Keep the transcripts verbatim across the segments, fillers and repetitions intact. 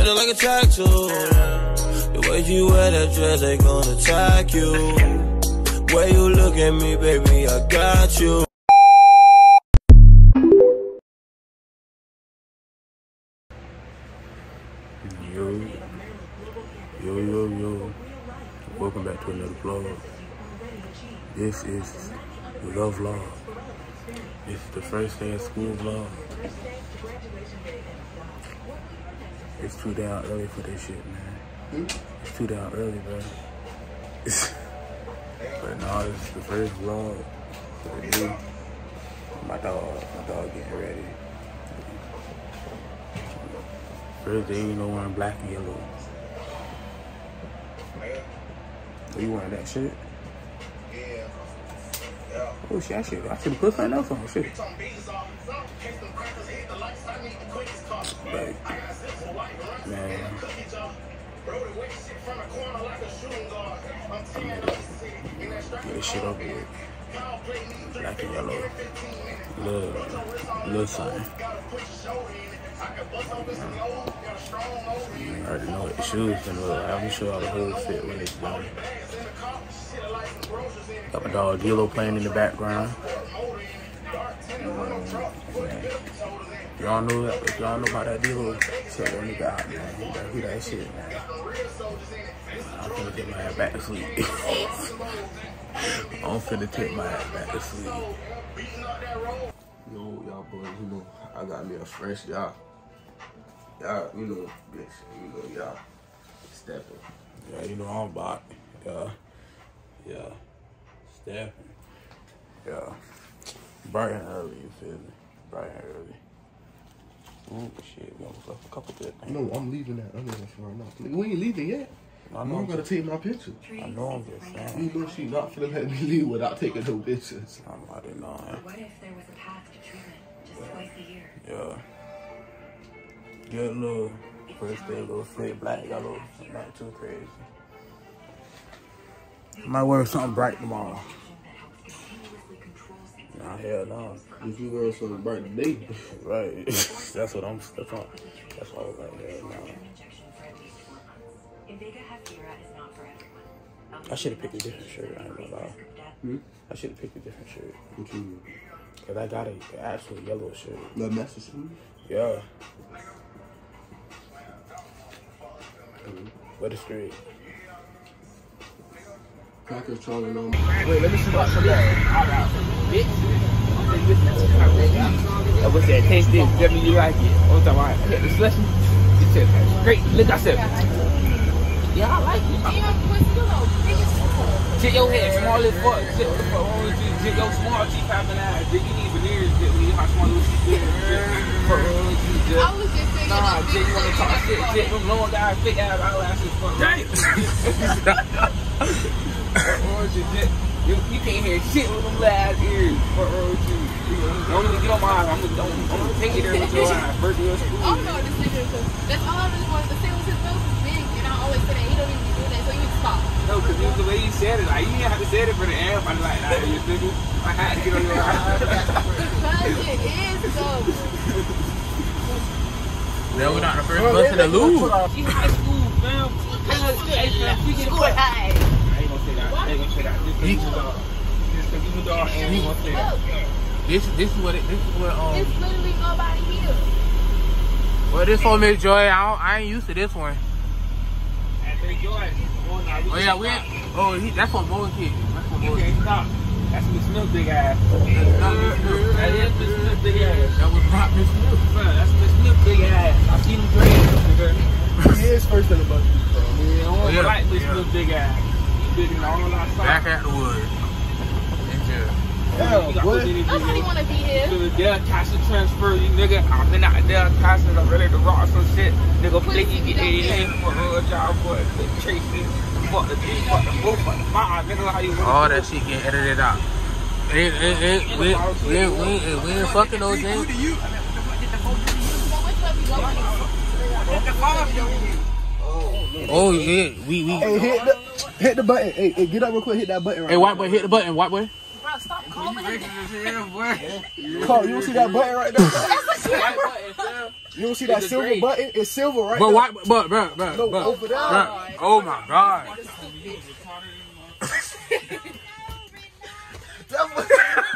feeling like a tattoo. The way you wear that dress, they gonna attack you. Way you look at me, baby, I got you. Yo, yo, yo, yo. Welcome back to another vlog. This is the vlog. This is the first day of school vlog. It's too damn early for this shit, man. It's too damn early, bro. But no, this is the first vlog for the day. My dog, my dog getting ready. First day, you know, wearing black and yellow. Are you wearing that shit? Oh shit, I should, I should put something else on shit. Like, man. Get this shit over with. Black and yellow. Little, little something. You already know what the shoes gonna look like. I'm sure the whole fit when it's done. Got my dog Yellow playing in the background. Um, y'all know that, if y'all know about that Yellow, check that nigga out, man. You gotta hear that shit, man. I'm finna take my ass back to sleep. I'm finna take my ass back to sleep. Yo, y'all boys, you know, I got me a fresh y'all. Y'all, you know, bitch, you know, y'all stepping. Yeah, you know I'm about. Yeah. Yeah. Stepping. Yeah. Bright and early, you feel me? Bright and early. Ooh, shit, we almost left a couple good things. No, I'm leaving that under there for right now. We ain't leaving yet. I know I'm gonna take my picture. I know I'm just saying. You know she not finna let me leave without taking no pictures. I'm already knowing. What if there was a path to treatment just Yeah. twice a year? Yeah. Get a little, first day, a little fit, black, yellow, not too crazy. Might wear something bright tomorrow. Nah, hell no. If you wear something bright today. Right. That's what I'm, that's what, that's what I was like, hell no. I should have picked a different shirt, I ain't gonna lie. Hmm? I should have picked a different shirt. What you mean? Cause I got an actual yellow shirt. The message sleeve? Yeah. Mm-hmm. But it's straight. Crackers trolling on me. Wait, let me see what some that. Bitch. I wish that taste this. Tell me you like it. All the time I hit the slushy. It said, great. Look, I said, yeah, I like it. Take your head, small as fuck. Take what the fuck wrong with you? Take your small teeth having eyes. You need veneers. You how small your teeth is. Fuck wrong with you, Jay. I was just thinking. Nah, Jay, you wanna talk shit? Jay, them long guys, thick ass eyelashes. Fuck. Right. You, you can't hear shit with them last ears. Fuck wrong with you? Don't even get on my eyes. I'm gonna, I'm gonna take it there with your eyes. First day of school. I don't know what this nigga is. That's all I really wanted to say was his nose is big, and I always say that he don't even do that, so you need to stop. No, because it was the way he said it. Like, you didn't have to say it for the amp. I'm like, nah, you nigga. I had to get on your eyes. Because it is though. Then we're not the first bus in the loop. She high school, fam. Hey, fam, we get School high. I ain't gonna say that. I ain't gonna say that. Just because you a dog. Just because you a dog and he gonna say that. This, this is what it, this is what, um. It's literally nobody here. Well, this one, Miss Joy, I, don't, I ain't used to this one. I think Joy. Oh, yeah, we ain't, oh, he, that's what Moe kid. That's what Moe kid. Stop. That's Miss Smith big ass. That's not Miss Smith. That is Miss Smith big ass. That was not Miss Smith. Bro, that's Miss Smith big ass. I see them dreads. He is first in the bus. Yeah, I don't Oh, yeah. like Miss Yeah. Smith big ass. He bigger than all our socks. Back at the wood. In jail. Yeah, what? Nobody want to be here. To the Del Casa transfer, you nigga. I've been out Del Casa, I'm ready to rock some shit. Nigga, play you get eighty-eight for a job, boy. Tracy, fuck the D, fuck the boo, fuck the mom, nigga, how you All that shit get edited out. It, it, it, we, we, we, we, we ain't fucking those things. Oh, yeah. We, we. Hey, hit the, hit the button. Hey, hey, get up real quick. Hit that button right Hey, white boy, hit the button. White boy. Bro, stop calling him. Carl, you don't see that button right there? That's what she You don't see that It's silver great. button? It's silver right But there. why? But bro, bro, No, bro, over there. bro. Oh my god. That boy,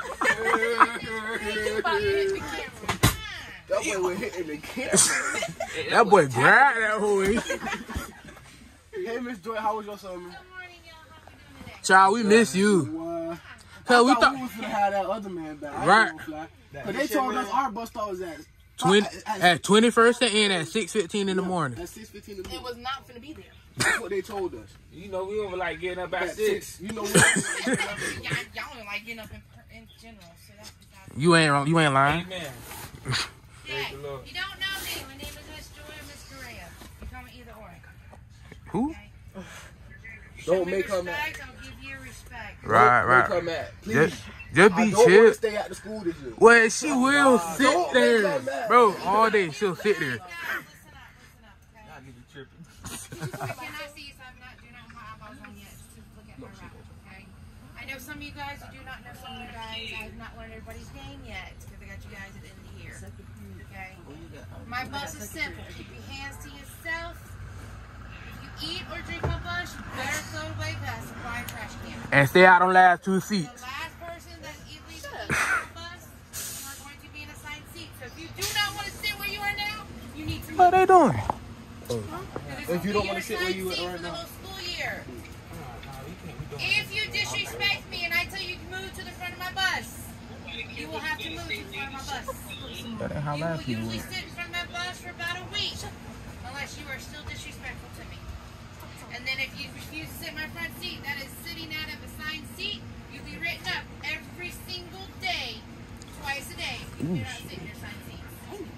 that boy was hitting the camera. That boy grabbed that hoe. Hey, Miss Joy, how was your summer? Child, we miss you. What? Cause we I thought thought we was gonna have that other man back. I Right. ain't gonna fly. But they told us our bus stop was at twenty at, at twenty first and end at six fifteen in the morning. At six fifteen in the It morning. was not finna be there. That's what they told us. You know, we over like getting up at At six. six. You know what? Y'all, y'all don't like getting up in, in general, so that's besides. You ain't wrong. You ain't lying. Amen. Hey, the Lord. you don't know me. My name is Miss Joy or Miss Correa. You call me either or. Who? Okay? Don't Show me make her mad. respect, I'll give you respect. Right, Don't right. make her mad. Please. Just, just I be don't chill. want to stay at the school this year. Well, she will sit Don't make there, her mad. bro. All day she'll sit there. Guys, listen up, listen up, okay? I need to tripping. I cannot see you, so I'm not, do not have my eyeballs on yet to look at my route, okay? I know some of you guys, you do not know some of you guys. I have not learned everybody's name yet, because I got you guys at the end of the year, okay? My bus is simple. Keep your hands to yourself. If you eat or drink my bus, you better throw it away past the fire trash can. And stay out on last two The seats. last person that's illegally on the bus, you are going to be in a assigned seat. So if you do not want to sit where you are now, you need to move. What are they doing? If you don't want to sit where you at at right right now. now. The whole school year. If you disrespect me and I tell you to move to the front of my bus, you will have to move to the front of my bus. That ain't how You last will people usually were. sit in front of my bus for about a week, unless you are still disrespectful to me. And then if you refuse to sit in my front seat, that is sitting out of assigned seat, you'll be written up every single day, twice a day, if you're not sitting in your assigned seat.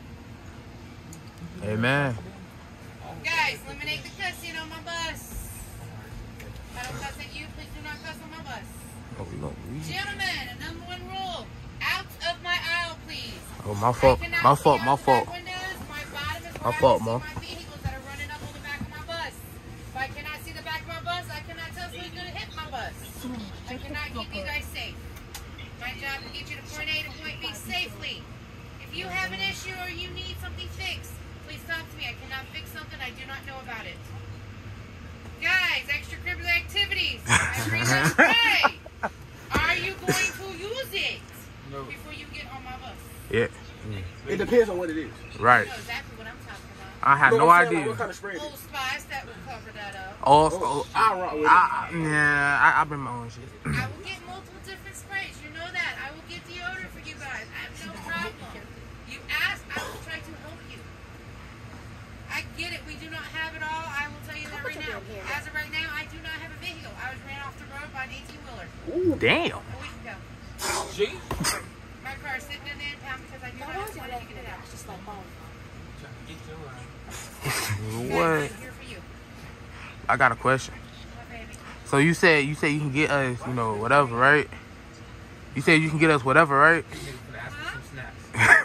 Amen. Guys, eliminate the cussing on my bus. If I don't cuss at you, please do not cuss on my bus. Oh, we gonna read. Gentlemen, a number one rule, out of my aisle, please. Oh, my fault. I cannot My see fault. out My the fault. back windows. My bottom is My where I fault, can Mom. see my vehicles that are running up on the back of my bus. If I cannot see the back of my bus, I cannot tell who's going to hit my bus. I cannot keep you guys safe. My job is to get you to point A to point B safely. If you have an issue or you need something fixed, please talk to me. I cannot fix something I do not know about it. Guys, extracurricular activities. Every single day. Are you going to use it No. before you get on my bus? Yeah. It depends on what it is. Right. You know exactly what I'm talking about. I had No, no I'm saying, like, idea. what kind of spray it Old is? Spice, that will cover that up. Oh, Oh, oh, I rock with it. I, yeah, I, I bring my own shit. I will get multiple different sprays. You know that. I will get deodorant for you guys. I have no problem. You ask, I will try to help you. I get it. We do not have it all. I will tell you that right now. As of right now, I do not have a vehicle. I was ran off the road by an eighteen-wheeler Damn. a week ago. Gee. My car is sitting in the impound because I do not have money to get it out. Just like home. Trying to get your ass. Guys, What? I'm here for you. I got a question. What, baby? So you said you said you can get us, you know, whatever, right? You said you can get us whatever, right? Nigga finna ask for some snaps.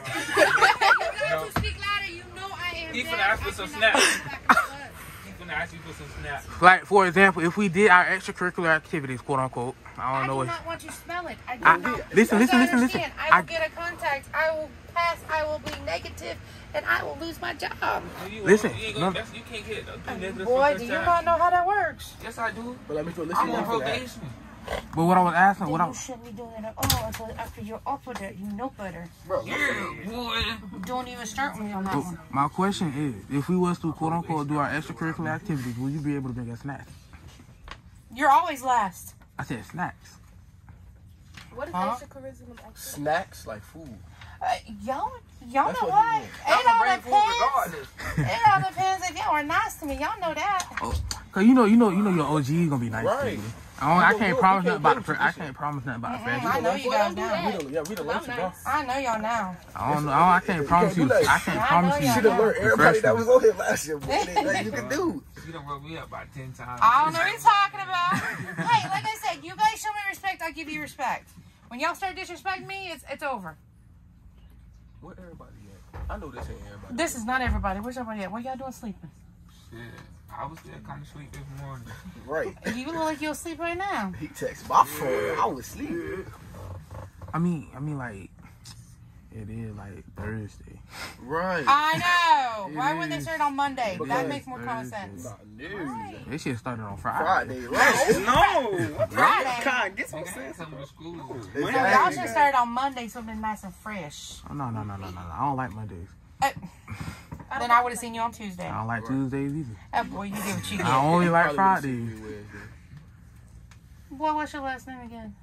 You got to speak louder. You know I am He dead. finna ask for I some cannot snaps. go back to the bus. He finna ask you for some snaps. Like for example, if we did our extracurricular activities, quote unquote, I I don't know do what. not want you to smell it. I do I- not. listen, You listen, gotta listen, listen. understand, I will I- get a contact. I will pass. I will be negative, and I will lose my job. You, Listen, you, ain't gonna, no- that's, you can't get do negative Boy, for do the you time. not know how that works? Yes, I do. But let me feel, listen I'm to on me for that. probation. But what I was asking, what I You shouldn't be doing it at all until after you're off with it. You know better. Bro, Yeah, boy. Don't even start me on that one. my question is, if we was to quote unquote do our extracurricular activities, will you be able to bring us snacks? You're always last. I said snacks. What is Huh? extracurricular activity? snacks like food. Uh, y'all, y'all That's know what what? you It I'm gonna all bring food depends. regardless. It all depends if y'all are nice to me. Y'all know that. Cause you know, you know, you know, your O G gonna be nice to Right. you. I, don't, I You can't know, promise you nothing can't about the. pay Fr- I for can't promise nothing about the Mm-mm, friends. I know you guys now. We don't, yeah, we don't learn to go. I know y'all now. I don't know. I can't promise do you. that. I can't I promise know you. y'all Should have learned everybody that was on here last year, boy. There ain't nothing you can do. You done wrote me up about ten times. I don't know what you're talking about. Hey, like I said, you guys show me respect, I give you respect. When y'all start disrespecting me, it's it's over. Where everybody at? I know this ain't everybody. This is not everybody. Where's everybody at? What y'all doing sleeping? Shit. I was still kind of sleep this morning. Right. You look like you're asleep right now. He texted my phone. I was asleep. I mean, I mean, like, It is like Thursday. Right. I know. It Why wouldn't they is. start on Monday? Because That makes more common Thursday. sense. News. They should start on Friday. Friday, right? No. Friday. God, get some I gotta sense. come to school. No, y'all should start on Monday, something nice and fresh. Oh, no, no, no, no, no, no. I don't like Mondays. Uh, then I would have seen you on Tuesday. I don't like Tuesdays either. Oh, boy, you get what you get. I only like Fridays. Boy, what's your last name again?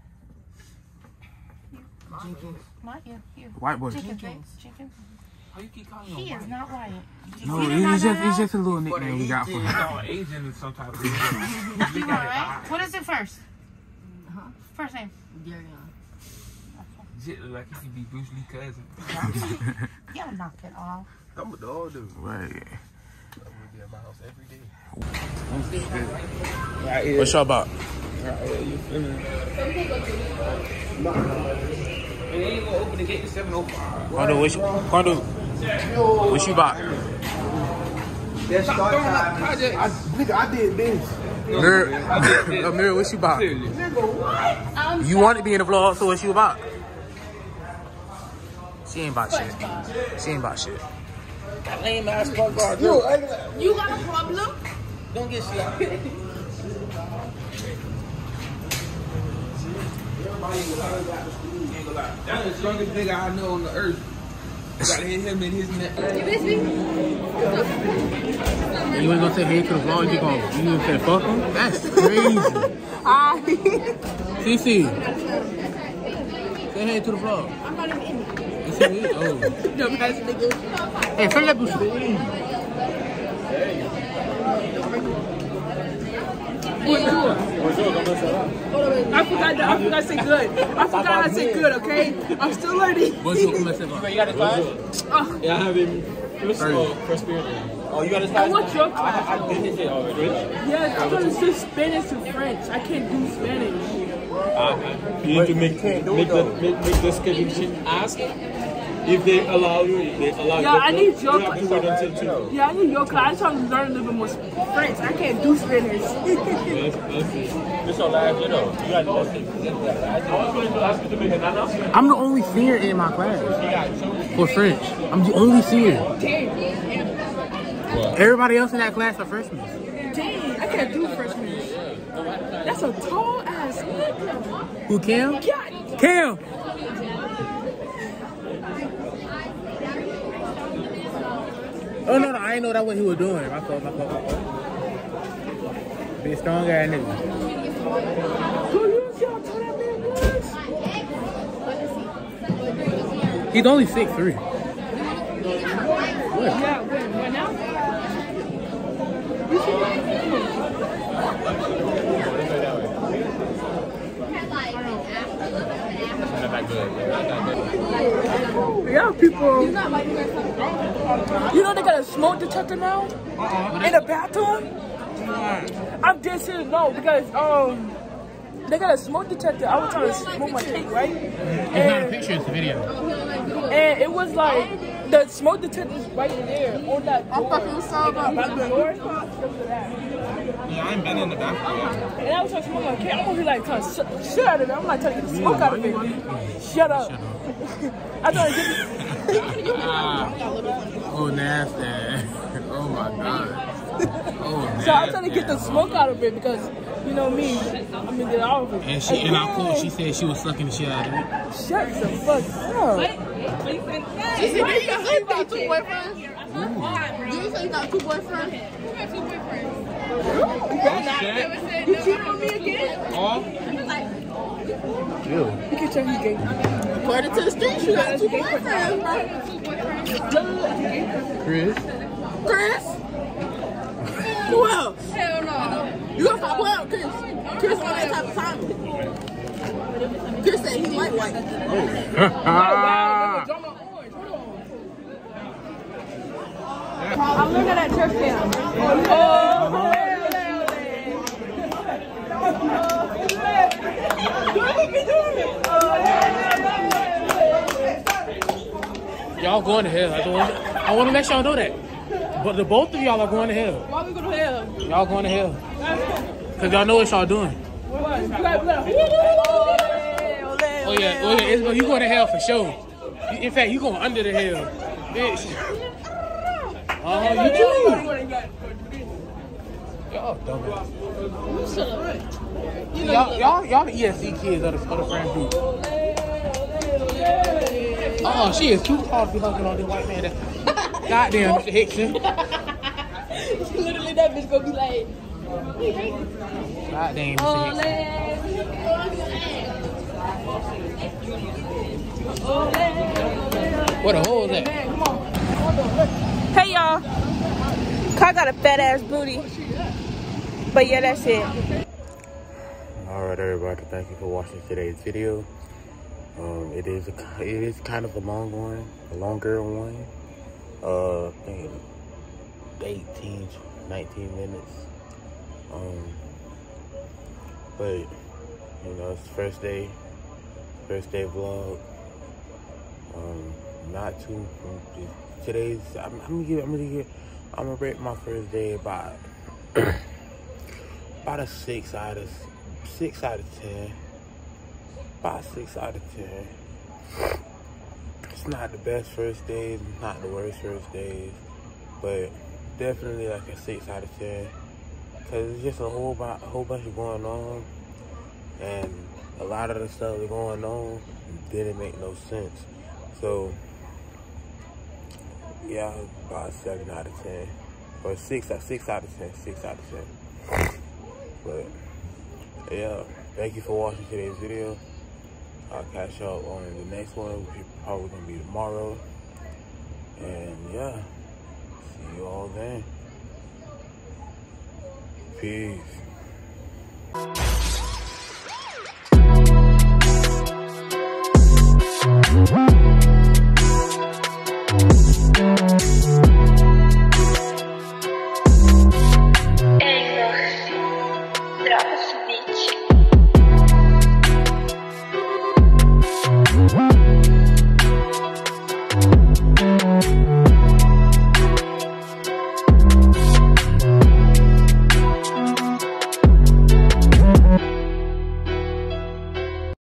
Jenkins. Not you. You. White boy. Jenkins. Jenkins. Jenkins. How you keep calling him? He is not white. No, You did not it's know just it's that? just a little nickname we got for him. It's all Asian in some type of way. You alright? What is it first? Huh? First name. Darian. Jit look like he could be Bruce Lee cousin. Y'all knock it off. I'm a dog, dude. Right. I'm gonna be at my house every day. Right here. What's y'all about? Right here, you feeling it? And they ain't gonna open the gate to seven oh five. Quando, what you, Quando, what you about? That's Stop throwing up projects. I, nigga, I did this. Mirror, uh, Mirror, what you about? Seriously. You want to be in the vlog, so what you about? She ain't about shit. She ain't about shit. That lame ass fuck guard. Yo, I ain't gonna- You got a problem? Don't get slapped. That's the strongest nigga I know on the earth. You gotta hit him in his neck. You ain't gonna say hey to the vlog, you gonna, you gonna say fuck him? That's crazy. Hi. Cece, say hey to the vlog. I'm not even in it. You say hey? Oh. Dumbass nigga. Hey, turn that boost. I forgot that. I forgot to say good. I forgot I said good, okay? I'm still learning. What's your comment about? You got his class? Yeah, I have him. First, uh, first period. Oh, you got his I class? want your class. I did his shit already. Yes, I'm going to switch Spanish to French. I can't do Spanish. Uh, you need to make, make, the, make, make the schedule change. Ask if they allow you. If they allow Yeah, you. I need your You have to wait until two. Yeah, I need your class. I'm trying to learn a little bit more French. I can't do Spanish. Let's, let's see. This your last year though. You got to last year. I was going to ask you to make an announcement. I'm the only senior in my class for French. I'm the only senior. Everybody else in that class are freshmen. Dang, I can't do freshmen. That's a tall ass nigga. Who, Cam? God. Cam! Oh, no, no, I didn't know that what he was doing. My fault, my fault, my fault. Be a strong ass nigga. So you see how tall that man was? He's only six three. Yeah, when, when now? You Yeah, people. You know they got a smoke detector now in the bathroom. I'm dead serious, no, because um they got a smoke detector. I was trying to smoke my cake, right? It's not a picture, it's a video. And it was like the smoke detector is right there on that door. I'm fucking so Yeah, I ain't been in the bathroom yet. And I was trying to smoke my cake. I'm gonna be like trying to shut shit out of it. I'm like trying to get the smoke out of it. Shut up. I thought I get the Oh, nasty. Oh, my God. Oh, nasty. So I'm trying to get the smoke out of it because, you know me, I'm gonna get all of it. And she, and I quote, she said she was sucking the shit out of it. Shut the fuck up. She said, did you say you got two boyfriends? Did you say you got two boyfriends? You got two boyfriends. You cheating on me again? Oh? Ew. You can check his game. According to the streets, you got two boyfriends, bro. Chris? Chris? Who else? Hell no. You gonna stop playing with Chris? Chris on that type of time. Chris said he like white. I'm looking at church cam. Oh, Y'all going to hell. I, don't want, I want to let y'all know that. But the both of y'all are going to hell. why we go to hell? Y'all going to hell. Because y'all know what y'all doing. Oh, yeah. Oh, yeah. It's, you going to hell for sure. In fact, you going under the hill. Bitch. Oh, you too. Y'all dumbass. Y'all, y'all, y'all the E S C kids of the, of the friend group. Oh, she is too tall to be hugging on this white man. That, goddamn, Mister Hickson. Literally, that bitch gonna be like, goddamn, Mister Hickson. What a hole is that? Hey y'all, Kai got a fat ass booty. But yeah, that's it. Alright everybody, thank you for watching today's video. Um, it is a, it is kind of a long one, a longer one. Uh, I think eighteen, nineteen minutes. Um, but you know, it's the first day, first day vlog. Um, not too. Today's. I'm, I'm gonna give. I'm gonna give. I'm gonna rate my first day about about a six out of six out of ten. About six out of ten. It's not the best first days, not the worst first days, but definitely like a six out of ten. Cause it's just a whole, a whole bunch of going on, and a lot of the stuff that's going on didn't make no sense. So yeah, about a seven out of ten, or six, six out of ten, six out of ten. But yeah, thank you for watching today's video. I'll catch y'all on the next one, which is probably gonna be tomorrow. And yeah, see you all then. Peace. We'll be right back.